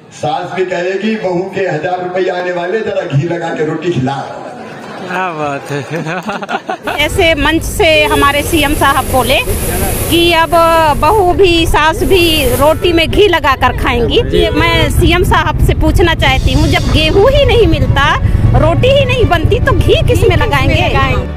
सास भी कहेगी बहू के 1000 रुपये आने वाले, जरा घी लगा के रोटी खिला। क्या बात है। ऐसे मंच से हमारे सीएम साहब बोले कि अब बहू भी सास भी रोटी में घी लगाकर खाएंगी। मैं सीएम साहब से पूछना चाहती हूँ, जब गेहूं ही नहीं मिलता, रोटी ही नहीं बनती, तो घी किस में लगाएंगे?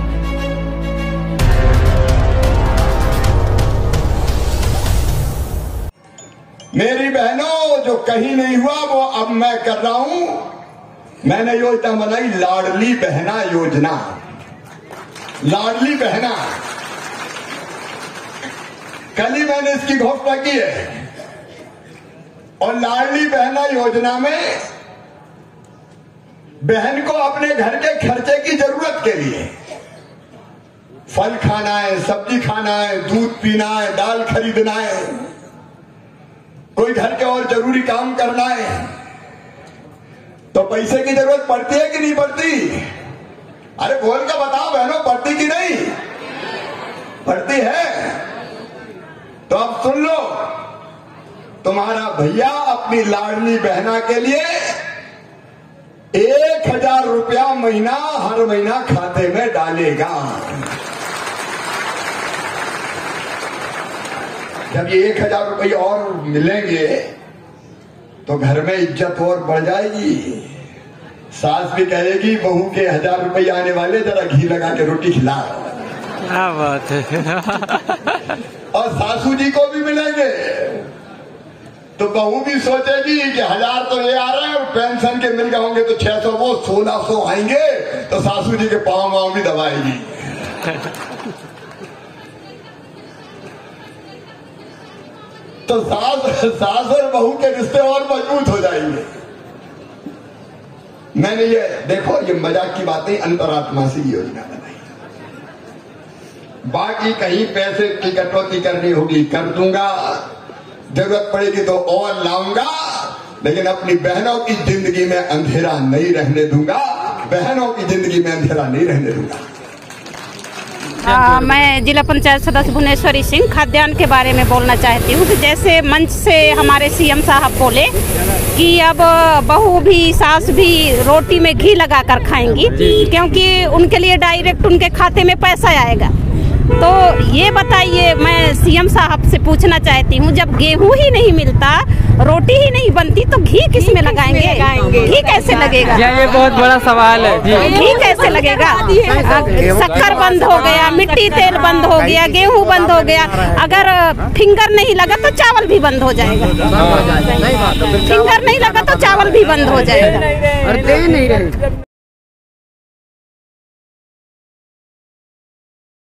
मेरी बहनों, जो कहीं नहीं हुआ वो अब मैं कर रहा हूं। मैंने योजना बनाई, लाडली बहना योजना। लाडली बहना, कल ही मैंने इसकी घोषणा की है। और लाडली बहना योजना में बहन को अपने घर के खर्चे की जरूरत के लिए फल खाना है, सब्जी खाना है, दूध पीना है, दाल खरीदना है, कोई घर के और जरूरी काम करना है, तो पैसे की जरूरत पड़ती है कि नहीं पड़ती? अरे बोल के बताओ बहनों, पड़ती कि नहीं पड़ती है? तो अब सुन लो, तुम्हारा भैया अपनी लाडली बहना के लिए 1000 रुपया महीना हर महीना खाते में डालेगा। जब ये 1000 रुपये और मिलेंगे तो घर में इज्जत और बढ़ जाएगी। सास भी कहेगी बहू के 1000 रुपये आने वाले, जरा घी लगा के रोटी खिला। क्या बात है। और सासू जी को भी मिलेंगे तो बहू भी सोचेगी कि 1000 तो ये आ रहे हैं, और पेंशन के मिल गए होंगे तो 600, वो 1600 आएंगे, तो सासू जी के पाँव वाँव भी दबाएगी। तो सास और बहू के रिश्ते और मजबूत हो जाएंगे। मैंने ये देखो, ये मजाक की बातें, अंतरात्मा से योजना बनाई। बाकी कहीं पैसे की कटौती करनी होगी कर दूंगा, जरूरत पड़ेगी तो और लाऊंगा, लेकिन अपनी बहनों की जिंदगी में अंधेरा नहीं रहने दूंगा। बहनों की जिंदगी में अंधेरा नहीं रहने दूंगा। मैं जिला पंचायत सदस्य भुवनेश्वरी सिंह खाद्यान्न के बारे में बोलना चाहती हूँ कि जैसे मंच से हमारे सीएम साहब बोले कि अब बहू भी सास भी रोटी में घी लगाकर खाएंगी, क्योंकि उनके लिए डायरेक्ट उनके खाते में पैसा आएगा। तो ये बताइए, मैं सीएम साहब से पूछना चाहती हूँ, जब गेहूं ही नहीं मिलता, रोटी ही नहीं बनती, तो घी किस में लगाएंगे? घी कैसे लगेगा? ये बहुत बड़ा सवाल है जी। घी कैसे लगेगा? शक्कर बंद हो गया, मिट्टी तेल बंद हो गया, गेहूं बंद हो गया, अगर फिंगर नहीं लगा तो चावल भी बंद हो जाएगा। फिंगर नहीं लगा तो चावल भी बंद हो जाएगा।